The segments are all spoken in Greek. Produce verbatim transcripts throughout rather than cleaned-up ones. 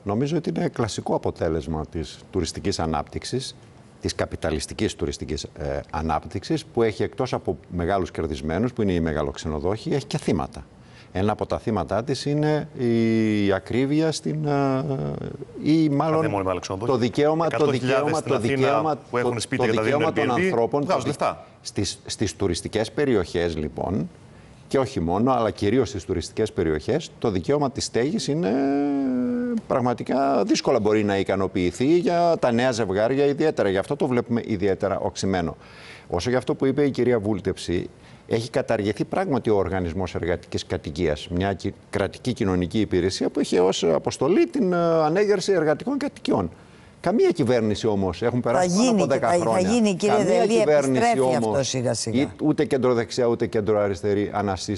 νομίζω ότι είναι κλασικό αποτέλεσμα της τουριστικής ανάπτυξης, της καπιταλιστικής τουριστικής ε, ανάπτυξης, που έχει εκτός από μεγάλους κερδισμένους, που είναι οι μεγαλοξενοδόχοι, έχει και θύματα. Ένα από τα θύματά της είναι η ακρίβεια στην, ή μάλλον το δικαίωμα, το δικαίωμα, το δικαίωμα, που έχουν σπίτια το δικαίωμα των ανθρώπων λεφτά. Στις, στις τουριστικές περιοχές, λοιπόν, και όχι μόνο, αλλά κυρίως στις τουριστικές περιοχές, το δικαίωμα της στέγης είναι πραγματικά δύσκολα μπορεί να ικανοποιηθεί για τα νέα ζευγάρια ιδιαίτερα. Γι' αυτό το βλέπουμε ιδιαίτερα οξυμένο. Όσο για αυτό που είπε η κυρία Βούλτεψη, έχει καταργηθεί πράγματι ο Οργανισμός Εργατικής Κατοικίας, μια κρατική κοινωνική υπηρεσία που έχει ως αποστολή την ανέγερση εργατικών κατοικιών. Καμία κυβέρνηση όμως, έχουν περάσει πάνω από δέκα χρόνια. Θα γίνει, κύριε Δελή, επιστρέφει όμως, αυτό σιγά σιγά. Ούτε κεντροδεξιά ούτε κεντροαριστερή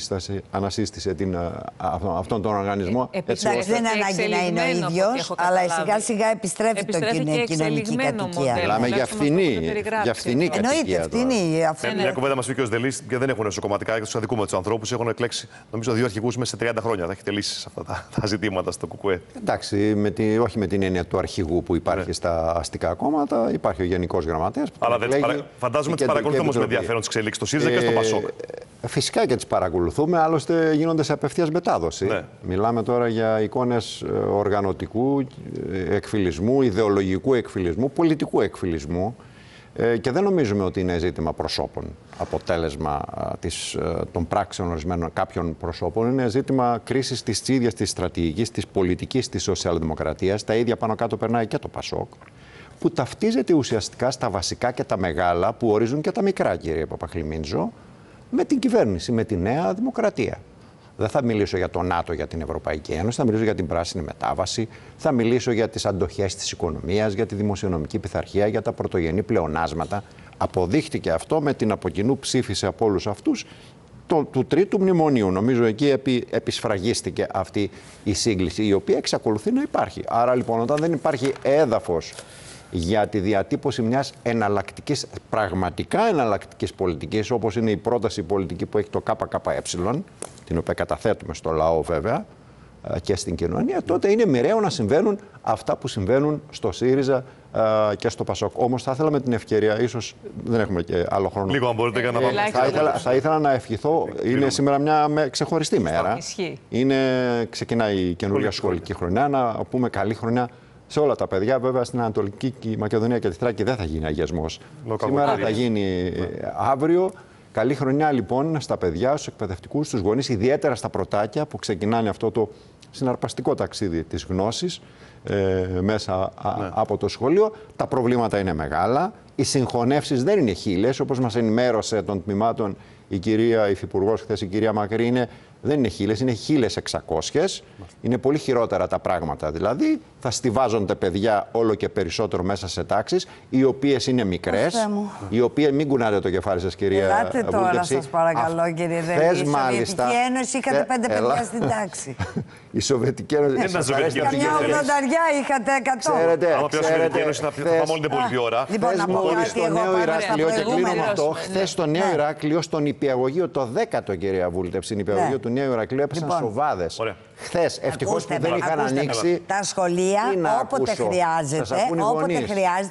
ανασύστησε την, αυτόν τον οργανισμό. Ε, εντάξει, ώστε... δεν ανάγκη να είναι ο ίδιος, αλλά σιγά σιγά επιστρέφει, επιστρέφει το κοινωνική κατοικία. Μιλάμε για φθηνή, για φθηνή κατοικία. Εννοείται φθηνή. Μια κουβέντα μας είπε και ο Δελής, και δεν έχουν εσωκομματικά, και τους αδικούμε τους ανθρώπους. Έχουν εκλέξει, νομίζω, δύο αρχηγούς μέσα σε τριάντα χρόνια. Θα έχετε λύσει σε αυτά τα ζητήματα στο ΚΚΕ. Εντάξει, όχι με την έννοια του αρχηγού που υπάρχει στα αστικά κόμματα, υπάρχει ο Γενικός Γραμματέας. Αλλά δεν παρα... φαντάζομαι τις παρακολουθούμε όμως με ενδιαφέρον τις εξελίξεις στο ΣΥΡΙΖΑ και στο ΠΑΣΟΚ. Ε, φυσικά και τις παρακολουθούμε, άλλωστε γίνονται σε απευθείας μετάδοση. Ναι. Μιλάμε τώρα για εικόνες οργανωτικού εκφυλισμού, ιδεολογικού εκφυλισμού, πολιτικού εκφυλισμού. Ε, και δεν νομίζουμε ότι είναι ζήτημα προσώπων, αποτέλεσμα της, των πράξεων ορισμένων κάποιων προσώπων. Είναι ζήτημα κρίσης της ίδιας της στρατηγικής, της πολιτικής της σοσιαλδημοκρατίας. Τα ίδια πάνω κάτω περνάει και το ΠΑΣΟΚ, που ταυτίζεται ουσιαστικά στα βασικά και τα μεγάλα που ορίζουν και τα μικρά, κύριε Παπαχλημίντζο, με την κυβέρνηση, με τη Νέα Δημοκρατία. Δεν θα μιλήσω για το ΝΑΤΟ, για την Ευρωπαϊκή Ένωση, θα μιλήσω για την πράσινη μετάβαση, θα μιλήσω για τις αντοχές της οικονομίας, για τη δημοσιονομική πειθαρχία, για τα πρωτογενή πλεονάσματα. Αποδείχτηκε αυτό με την από κοινού ψήφιση από όλους αυτούς το, του τρίτου μνημονίου. Νομίζω εκεί επι, επισφραγίστηκε αυτή η σύγκληση, η οποία εξακολουθεί να υπάρχει. Άρα λοιπόν, όταν δεν υπάρχει έδαφος για τη διατύπωση μιας εναλλακτικής, πραγματικά εναλλακτικής πολιτικής, όπως είναι η πρόταση πολιτική που έχει το ΚΚΕ, την οποία καταθέτουμε στο λαό βέβαια και στην κοινωνία, τότε είναι μοιραίο να συμβαίνουν αυτά που συμβαίνουν στο ΣΥΡΙΖΑ και στο ΠΑΣΟΚ. Όμως θα ήθελα με την ευκαιρία, ίσως δεν έχουμε και άλλο χρόνο. Λίγο αν μπορείτε για να πάμε. Θα ήθελα, θα ήθελα να ευχηθώ, είναι σήμερα μια ξεχωριστή μέρα. Είναι, ξεκινάει η καινούργια σχολική χρονιά, να πούμε καλή χρονιά σε όλα τα παιδιά. Βέβαια στην Ανατολική Μακεδονία και τη Θράκη δεν θα γίνει αγιασμός. Σήμερα θα γίνει αύριο. Καλή χρονιά λοιπόν στα παιδιά, στους εκπαιδευτικούς, στους γονείς, ιδιαίτερα στα πρωτάκια που ξεκινάνε αυτό το συναρπαστικό ταξίδι της γνώσης ε, μέσα ναι. από το σχολείο. Τα προβλήματα είναι μεγάλα. Οι συγχωνεύσεις δεν είναι χίλιες, όπως μας ενημέρωσε των τμήματων η κυρία Υφυπουργός χθες, η κυρία Μακρύ, είναι, δεν είναι χίλιες, είναι χίλιες εξακόσιες. Είναι πολύ χειρότερα τα πράγματα. Δηλαδή θα στιβάζονται παιδιά όλο και περισσότερο μέσα σε τάξεις, οι οποίες είναι μικρές, οι οποίες, μην κουνάτε το κεφάλι σας κυρία Βούλτεψη. Ελάτε τώρα σας παρακαλώ Α, κύριε Δελή. Η Σοβιετική Ένωση είχατε πέντε παιδιά έλα. στην τάξη. Η Σοβιετική Ένωση. Καμιά ογδονταριά είχατε εκατό. Ξέρετε, άμα πει η Σοβιετική Ένωση θα πάμε όλη την πολιτική ώρα. Λοιπόν, να πω κάτι εγώ Ηράκλειο και κλείνω με αυτό. Χθες στο Νέο Ηράκλειο, στον υπηαγωγείο, το δέκατο κυρία Βούλτεψη, στην υπηαγωγείο του Νέου Ηρακλείου έπεσαν σοβάδες. Χθες, ευτυχώς που δεν είχαν ανοίξει. Τα σχολεία, όποτε χρειάζεται, όποτε χρειάζεται,